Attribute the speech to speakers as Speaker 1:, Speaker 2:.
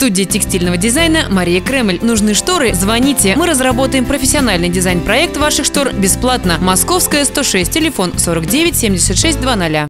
Speaker 1: Студия текстильного дизайна «Мария Кремль». Нужны шторы? Звоните. Мы разработаем профессиональный дизайн-проект ваших штор бесплатно. Московская, 106, телефон 49 76 00.